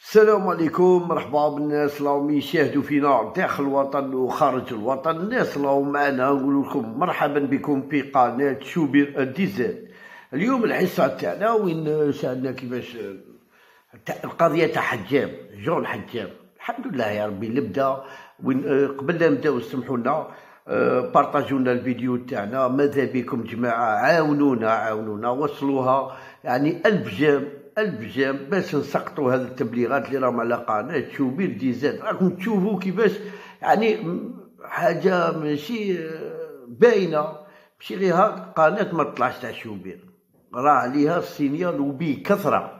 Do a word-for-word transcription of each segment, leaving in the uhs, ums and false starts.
السلام عليكم، مرحبا بالناس اللي راهم يشاهدوا فينا داخل الوطن وخارج الوطن. الناس اللي راهم معنا نقول لكم مرحبا بكم في قناه شوبير دي زاد. اليوم الحصه تاعنا وين سالنا كيفاش القضيه تاع حجام جون حجام. الحمد لله يا ربي نبدا وين قبل لا نبداو سمحوا لنا بارطاجوا لنا الفيديو تاعنا. ماذا بكم جماعه، عاونونا عاونونا وصلوها يعني ألف جام ألف جام باش نسقطوا هذه التبليغات اللي راهم على قناه شوبير دي زاد. راكم تشوفوا كيفاش يعني حاجه ماشي باينه، ماشي غير هاك قناه ما طلعش تاع شوبير، راه عليها السينيال وبكثره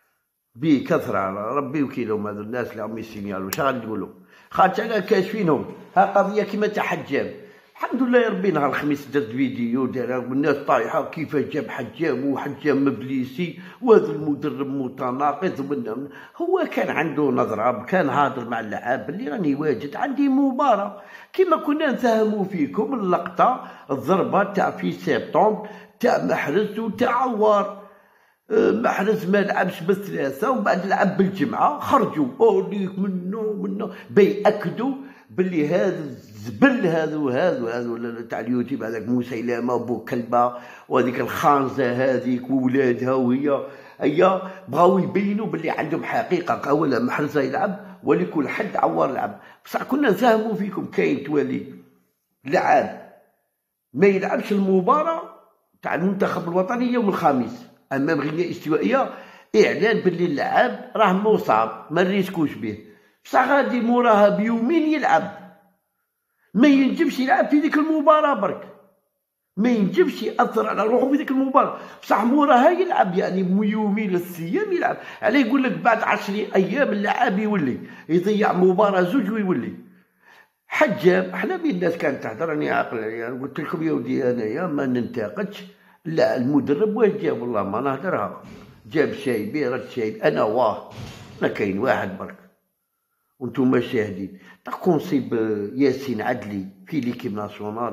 بكثره. ربي وكيلهم هذو الناس اللي راهم يسينيالوا. واش غادي نقولوا؟ خاطر انا كاشفينهم ها قضيه كيما تاع حجام. الحمد لله يا ربي نهار الخميس درت فيديو دايره والناس طايحه كيفاش جاب حجام وحجام مبليسي وهذا المدرب متناقض. هو كان عنده نظره، كان هاضر مع اللعاب اللي راني واجد عندي مباراه كيما كنا نفهموا فيكم اللقطه الضربه تاع في سبتمبر تاع محرز وتاع عوار. محرز ما لعبش بالثلاثه ومن بعد لعب بالجمعه، خرجوا اوليك منه منه بيأكدوا باللي هذا الزبل هذو هذو هذو تاع اليوتيوب هذاك مسيلمه وبو كلبه وهذيك الخانزه هذيك وولادها وهي هي بغاو يبينوا باللي عندهم حقيقه. اولا محرز يلعب ولكل حد عوار لعب، بصح كنا نفهموا فيكم كاين توالي لعاب ما يلعبش المباراه تاع المنتخب الوطني يوم الخميس امام غينيا استوائيه، اعلان باللي اللعاب راه مصاب ما نريسكوش به، بصح غادي موراها بيومين يلعب. ما ينجمش يلعب في ديك المباراه برك، ما ينجمش ياثر على روحه في ديك المباراه، بصح موراها يلعب يعني يومين الايام يلعب. عليه يقول لك بعد عشر ايام اللاعب يولي يضيع مباراه زوج ويولي. حجام حنا بين الناس كانت تهضر، راني عاقل يعني قلت لكم يا ودي انايا ما ننتقدش. لا المدرب واش جاب والله ما نهدرها، جاب شايبي رد شايب انا واه ما كاين واحد برك وانتم شاهدين. تاكو نصيب ياسين عدلي في ليكيب ناسيونال.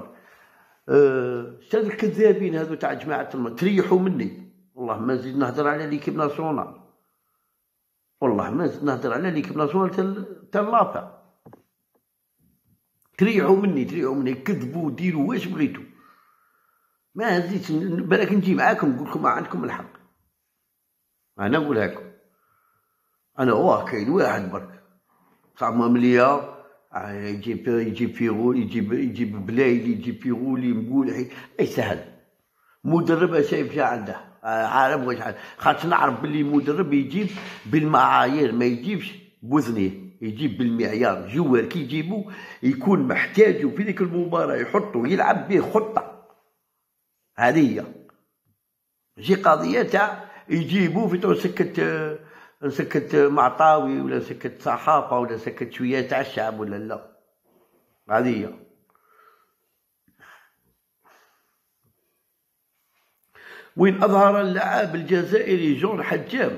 استاذ أه الكذابين هذو تاع جماعه الم... تريحوا مني والله ما نزيد نهضر على ليكيب ناسيونال، والله ما نزيد نهضر على ليكيب ناسيونال تاع لافا. تريحوا مني تريحوا مني كذبوا ديروا واش بغيتوا، ما نزيدش بالك نجي معاكم نقول لكم ما عندكم الحق. انا نقول لكم انا واه كاين واحد برك صعب مليا يجيب يجيب فيغول يجيب يجيب بلايلي يجيب فيغولي مقولحي اي سهل. مدرب شايف شا عنده عارف واش خاطر نعرف باللي مدرب يجيب بالمعايير ما يجيبش بوزنيه، يجيب بالمعيار. جوار كي يجيبو يكون محتاجه في ذيك المباراه يحطه يلعب به خطه. هذه هي ماشي قضيه تاع يجيبو في تو سكت سكت معطاوي ولا سكت صحافه ولا سكت شويه تاع الشعب ولا لا. هذه هي. وين اظهر اللاعب الجزائري جون حجام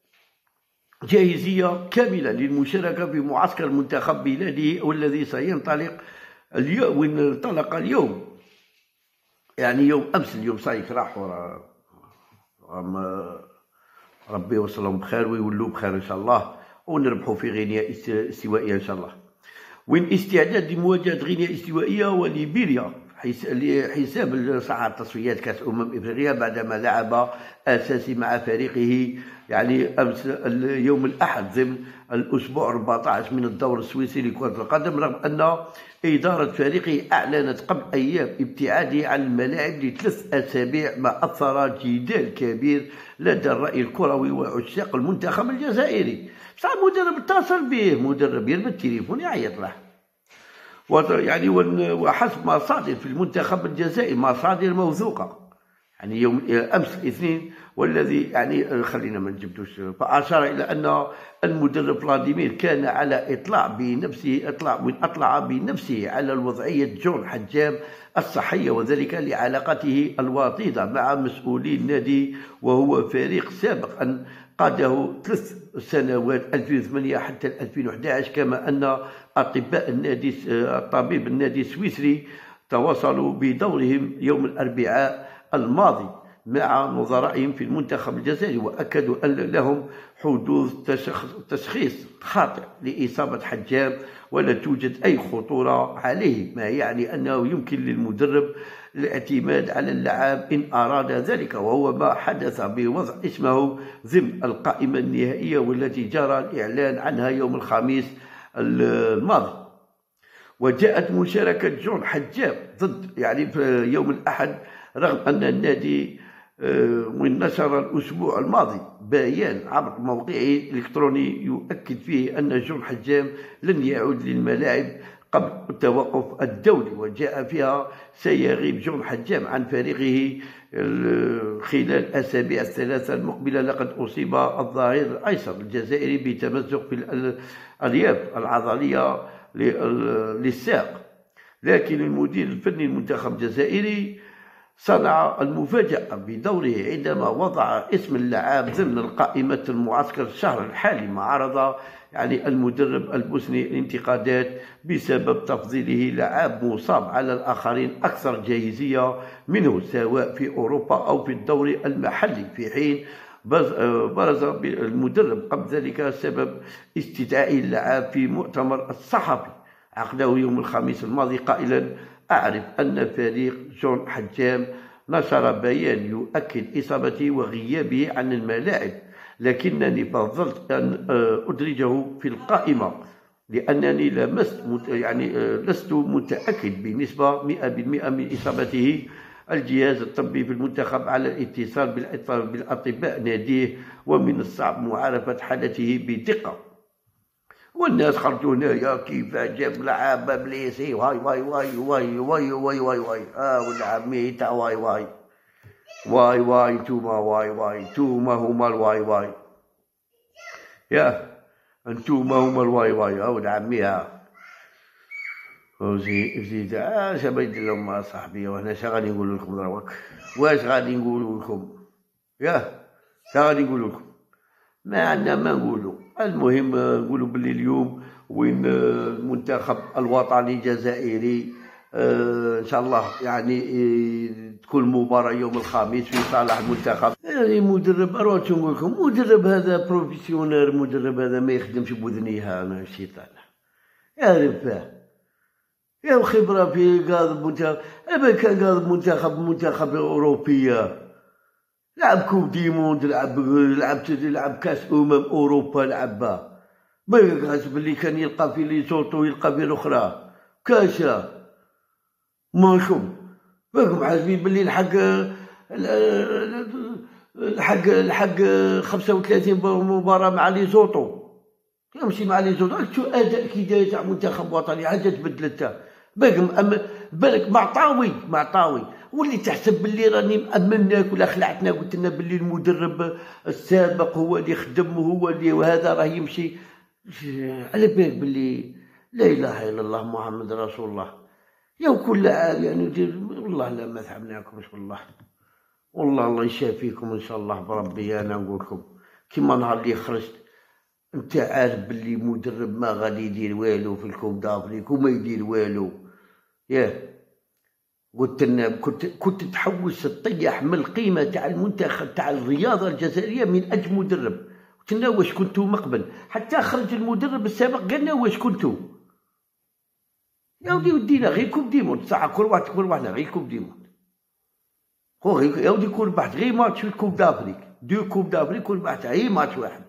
جاهزيه كامله للمشاركه في معسكر المنتخب بلاده والذي سينطلق اليوم. وين انطلق اليوم يعني يوم امس، اليوم صايك راح ورا ربي يوصلهم بخير ويولوا بخير ان شاء الله ونربحوا في غينيا استوائيه ان شاء الله. وين استعداد لمواجهه غينيا استوائيه وليبيريا حساب صعد تصفيات كاس امم افريقيا بعدما لعب اساسي مع فريقه يعني امس يوم الاحد ضمن الاسبوع أربعة عشر من الدور السويسري لكره القدم، رغم ان اداره فريقه اعلنت قبل ايام ابتعاده عن الملاعب لثلاث اسابيع، ما اثر جدال كبير لدى الراي الكروي وعشاق المنتخب الجزائري. بصح المدرب اتصل به، مدرب يرمي التليفون يعيط له يعني. وحسب مصادر في المنتخب الجزائري مصادر موثوقه يعني يوم امس الاثنين والذي يعني خلينا ما نجبدوش، فاشار الى ان المدرب فلاديمير كان على اطلاع بنفسه اطلاع من اطلع بنفسه على الوضعيه جون حجام الصحيه، وذلك لعلاقته الوطيده مع مسؤولي النادي وهو فريق سابق ان قاده ثلاث سنوات ألفين وثمانية حتى ألفين وأحد عشر، كما ان اطباء النادي الطبيب النادي السويسري تواصلوا بدورهم يوم الاربعاء الماضي مع نظرائهم في المنتخب الجزائري، وأكدوا أن لهم حدوث تشخيص خاطئ لإصابة حجام ولا توجد أي خطورة عليه، ما يعني أنه يمكن للمدرب الاعتماد على اللاعب إن أراد ذلك، وهو ما حدث بوضع اسمه ضمن القائمة النهائية والتي جرى الإعلان عنها يوم الخميس الماضي. وجاءت مشاركة جون حجام ضد يعني في يوم الأحد، رغم أن النادي نشر الأسبوع الماضي بيان عبر موقعه الإلكتروني يؤكد فيه أن جون حجام لن يعود للملاعب قبل التوقف الدولي، وجاء فيها سيغيب جون حجام عن فريقه خلال الأسابيع الثلاثة المقبلة. لقد أصيب الظهير الأيسر الجزائري بتمزق في الألياف العضلية للساق، لكن المدير الفني المنتخب الجزائري صنع المفاجأة بدوره عندما وضع اسم اللاعب ضمن القائمة المعسكر الشهر الحالي، ما عرض يعني المدرب البوسني الانتقادات بسبب تفضيله لاعب مصاب على الآخرين أكثر جاهزية منه سواء في أوروبا أو في الدوري المحلي، في حين برز المدرب قبل ذلك سبب استدعاء اللاعب في مؤتمر الصحفي عقده يوم الخميس الماضي قائلا: أعرف أن فريق جون حجام نشر بيان يؤكد إصابته وغيابه عن الملاعب، لكنني فضلت أن أدرجه في القائمة لأنني لمست يعني لست متأكد بنسبة مئة بالمئة من إصابته. الجهاز الطبي في المنتخب على الاتصال بالأطباء ناديه، ومن الصعب معرفة حالته بدقة. والناس خرجوا هنايا كيف جاب لعابة بليسي واي واي واي واي واي واي واي واي اه واللعب ميتا واي واي واي واي توما واي واي توما هما الواي واي يا انتوما هما الواي واي او العميها وزي زيد اه اش بيدير لهم مع صاحبي، وهنا اش غادي نقول لكم دروك؟ واش غادي نقول لكم؟ يا اش غادي نقول لكم؟ ما عندنا ما نقولوا. المهم نقولوا باللي اليوم وين المنتخب الوطني الجزائري آه ان شاء الله يعني آه تكون مباراة يوم الخميس في صالح المنتخب. يعني مدرب اروح نقول لكم مدرب هذا بروفيسيونير، مدرب هذا ما يخدمش بوذنيها انا الشيطان يعرف يا الخبرة في قاضي المنتخب. اما كان قاضي المنتخب منتخب اوروبيه لعب كوب دي موند، لعب لعب لعب كاس امم اوروبا لعبها، ما يقعدش باللي كان يلقى في لي صوتو يلقى في الاخرى كاشا ماشوم راكم حاسبين باللي الحق الحق الحق خمسة وثلاثين مباراة مع لي زوطو يمشي مع لي زوطو. شو اداء كي داير تاع منتخب وطني حاجه تبدلتها بالك بالك معطاوي معطاوي واللي تحسب باللي راني مأمناك ولا خلعتنا قلت لنا باللي المدرب السابق هو اللي خدم وهو اللي وهذا راه يمشي على بالك باللي لا اله الا الله محمد رسول الله. يا كل عام يعني والله لا ما تعبناكمش والله والله الله يشافيكم ان شاء الله بربي. انا نقول لكم كيما نهار اللي خرجت انت عارف باللي مدرب ما غادي يدير والو في الكوب دافريك وما يدير والو. ياه قلت لنا كنت كنت تحوس تطيح من القيمه تاع المنتخب تاع الرياضه الجزائريه من اجل مدرب. قلت لنا واش كنتو مقبل حتى خرج المدرب السابق قالنا واش كنتو يا ودي ودينا غير كوب ديموند ساعه كل واحد كل واحد غير كوب ديموند هو غير يا ودي كل واحد غير ماتش في الكوب دافريك دو كوب دافريك كل واحد غير ماتش واحد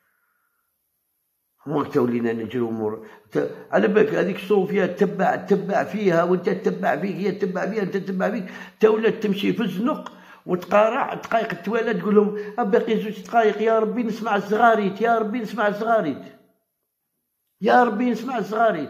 وقت ولينا نجرو مور على بالك هذيك صوفيا تبع تبع فيها وانت تتبع فيك هي تتبع فيها انت تتبع فيك تا ولات تمشي في الزنق وتقارع دقائق التوالى تقول لهم باقي زوج دقائق يا ربي نسمع الزغاريت يا ربي نسمع الزغاريت يا ربي نسمع الزغاريت.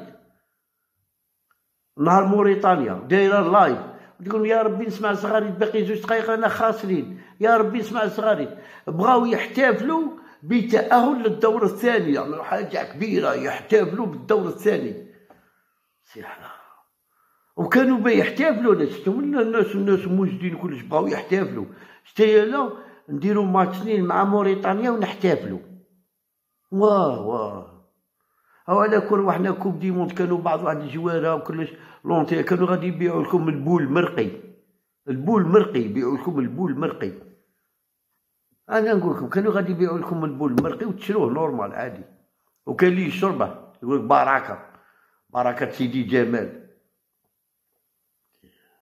نهار موريتانيا دايره لايف تقول يا ربي نسمع الزغاريت باقي زوج دقائق انا خاسرين يا ربي نسمع الزغاريت. بغاو يحتفلوا بتأهل للدور الثاني يعني حاجة كبيرة يحتفلوا بالدور الثاني سيحنا وكانوا بيحتفلوا ناس الناس الناس موجودين كلش بغاو يحتفلوا شتينا نديروا ماتشين مع موريتانيا ونحتفلوا واه واه هو على كل وحنا كوب دي موند كانوا بعض واحد الجواره وكلش لونتي كانوا غادي يبيعوا لكم البول مرقي البول مرقي، يبيعوا لكم البول مرقي. انا نقول لكم كانوا غادي يبيعوا لكم البول المرقي وتشروه نورمال عادي. وكاين اللي يشربه يقول لك بركه بركه سيدي جمال.